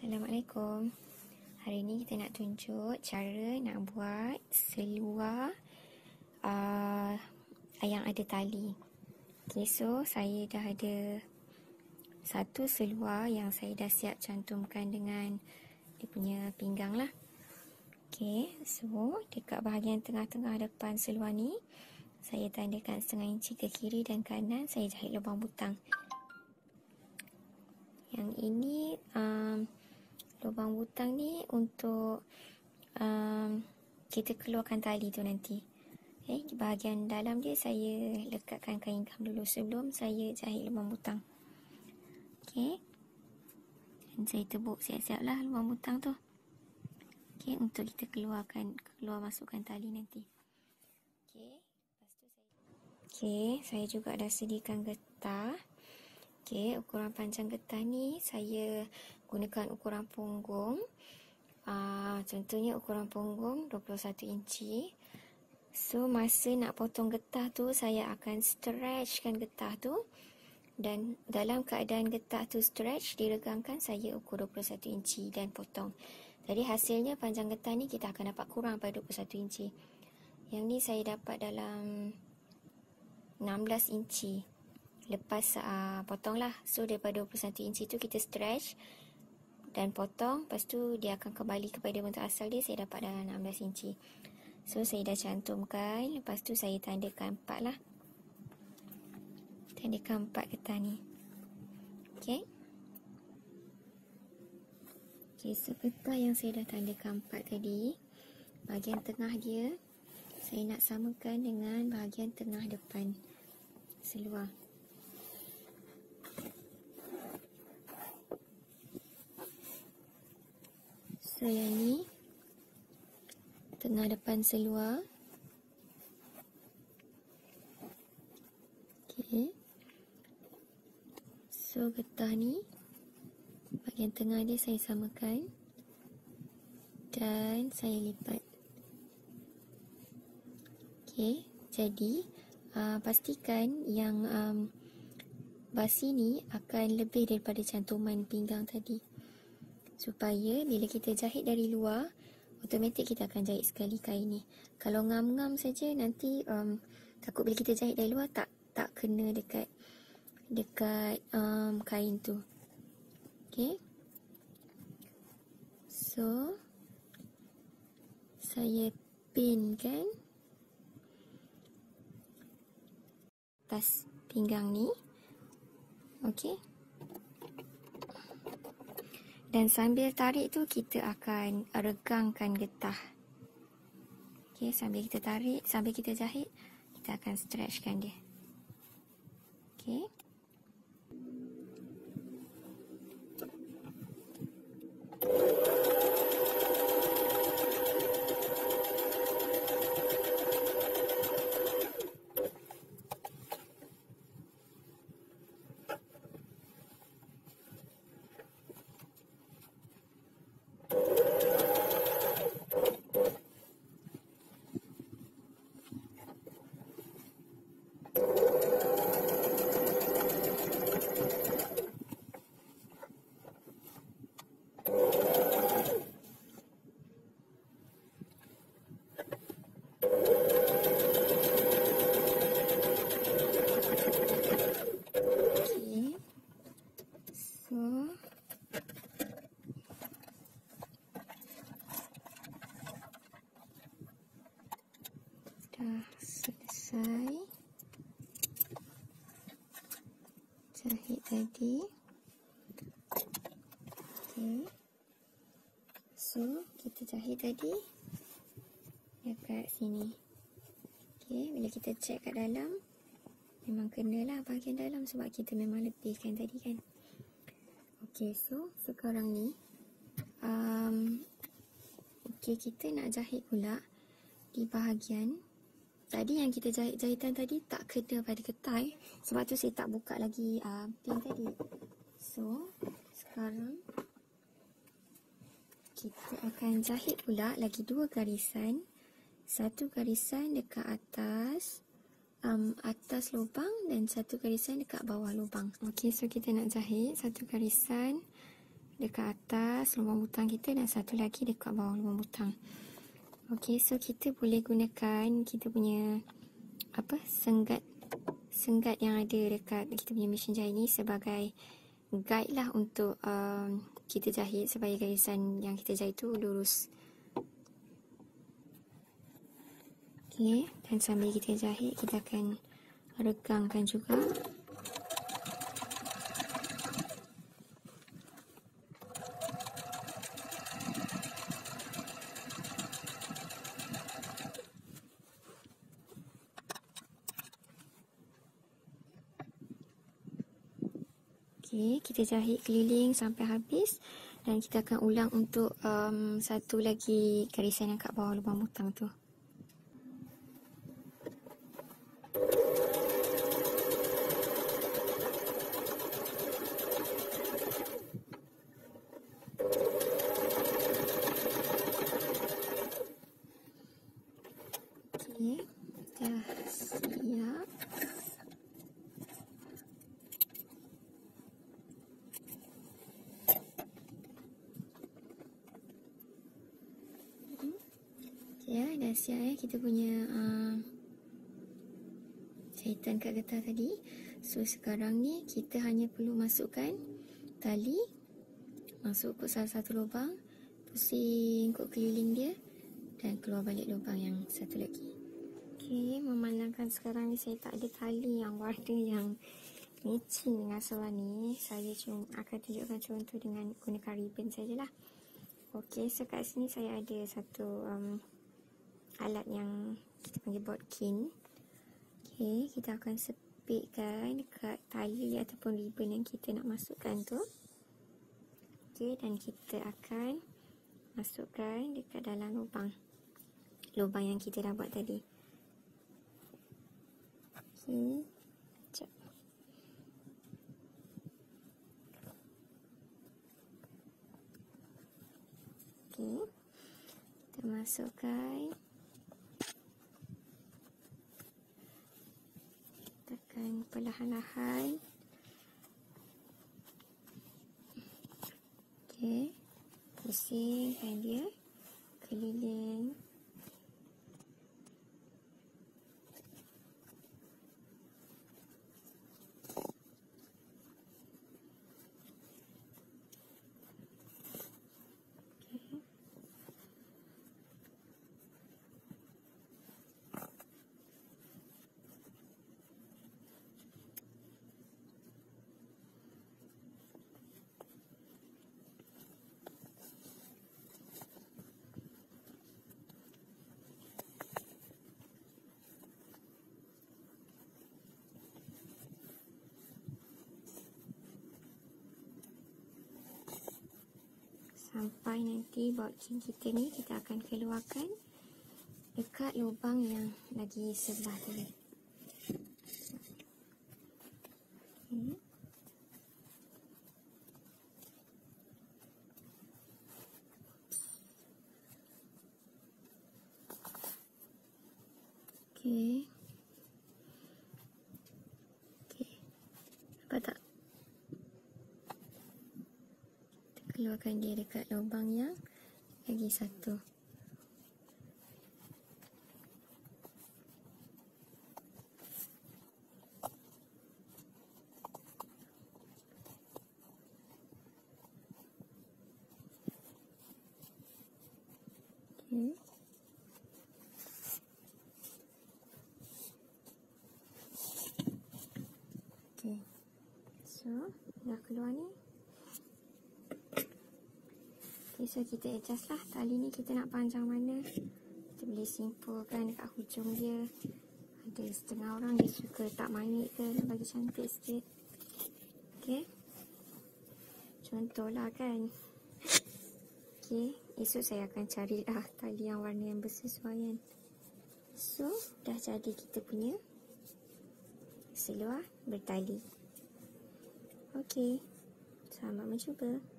Assalamualaikum. Hari ni kita nak tunjuk cara nak buat seluar yang ada tali. Okay, so saya dah ada satu seluar yang saya dah siap cantumkan dengan dia punya pinggang lah. Okay, so dekat bahagian tengah-tengah depan seluar ni saya tandakan 1/2 inci ke kiri dan kanan. Saya jahit lubang butang. Yang ini lubang butang ni untuk kita keluarkan tali tu nanti. Okay, di bahagian dalam dia saya lekatkan kain gam dulu sebelum saya jahit lubang butang. Okay, dan saya tebuk siap-siap lah lubang butang tu. Okay, untuk kita keluar masukkan tali nanti. Okay, lepas tu saya juga dah sediakan getah. Okay, ukuran panjang getah ni saya gunakan ukuran punggung. Contohnya ukuran punggung 21 inci. So, masa nak potong getah tu, saya akan stretchkan getah tu. Dan dalam keadaan getah tu stretch, diregangkan, saya ukur 21 inci dan potong. Jadi, hasilnya panjang getah ni kita akan dapat kurang pada 21 inci. Yang ni saya dapat dalam 16 inci. Lepas potong lah. So daripada 21 inci tu kita stretch dan potong. Lepas tu dia akan kembali kepada bentuk asal dia. Saya dapat dalam 16 inci. So saya dah cantumkan. Lepas tu saya tandakan 4 lah. Tandakan 4 getah ni. Okay. Okay, so getah yang saya dah tandakan 4 tadi, bahagian tengah dia saya nak samakan dengan bahagian tengah depan seluar. So yang ni tengah depan seluar. Okay. So getah ni bahagian tengah dia saya samakan dan saya lipat. Okay, jadi pastikan yang basi ni akan lebih daripada cantuman pinggang tadi, supaya bila kita jahit dari luar, automatik kita akan jahit sekali kain ni. Kalau ngam-ngam saja nanti takut bila kita jahit dari luar tak kena dekat kain tu. Okay. So saya pinkan atas pinggang ni. Okay. Dan sambil tarik tu kita akan regangkan getah. Okay, sambil kita tarik, sambil kita jahit, kita akan stretchkan dia. Okay. Dah selesai jahit tadi. Okay. So kita jahit tadi dekat sini. Okay, bila kita check kat dalam, memang kenalah bahagian dalam sebab kita memang lebihkan tadi kan. Okay, so sekarang ni okay, kita nak jahit pula di bahagian tadi yang kita jahitan tadi tak kena pada getah, sebab tu saya tak buka lagi pin tadi. So sekarang kita akan jahit pula lagi 2 garisan. 1 garisan dekat atas lubang dan 1 garisan dekat bawah lubang. Okey, so kita nak jahit 1 garisan dekat atas lubang butang kita dan satu lagi dekat bawah lubang butang. Okey, so kita boleh gunakan kita punya senggat yang ada dekat kita punya mesin jahit ni sebagai guide lah untuk kita jahit supaya garisan yang kita jahit tu lurus. Okey, dan sambil kita jahit kita akan regangkan juga. Okey, kita jahit keliling sampai habis dan kita akan ulang untuk satu lagi garisan yang kat bawah lubang butang tu. Okey, dah siap. Ya, dah siap ya kita punya jahitan kat getah tadi. So sekarang ni kita hanya perlu masukkan tali, masuk ke salah satu lubang, pusing kok keliling dia dan keluar balik lubang yang satu lagi. Okey, memandangkan sekarang ni saya tak ada tali yang warna yang matching dengan seluar ni, saya cuma akan tunjukkan contoh dengan gunakan ribbon sajalah. Okey, so kat sini saya ada satu alat yang kita panggil bodkin. Okey, kita akan sepitkan dekat tali ataupun ribbon yang kita nak masukkan tu. Okey, dan kita akan masukkan dekat dalam lubang yang kita dah buat tadi. Okey, sekejap. Okey, kita masukkan. Tekan perlahan-lahan. Okey, pusingkan dia keliling. Sampai nanti bodkin kita ni kita akan keluarkan dekat lubang yang lagi sebelah tadi. Okay. Okay. Okay. Nampak tak? Keluarkan dia dekat lubang yang lagi satu. Okay. Okay. So, dah keluar ni. Okay, so kita adjust lah tali ni kita nak panjang mana. Kita boleh simpulkan dekat hujung dia. Ada setengah orang dia suka letak manik ke nak bagi cantik sikit. Okay. Contoh lah kan. Okay. Esok saya akan carilah tali yang warna yang bersesuaian. So, dah jadi kita punya seluar bertali. Okay. Selamat mencuba.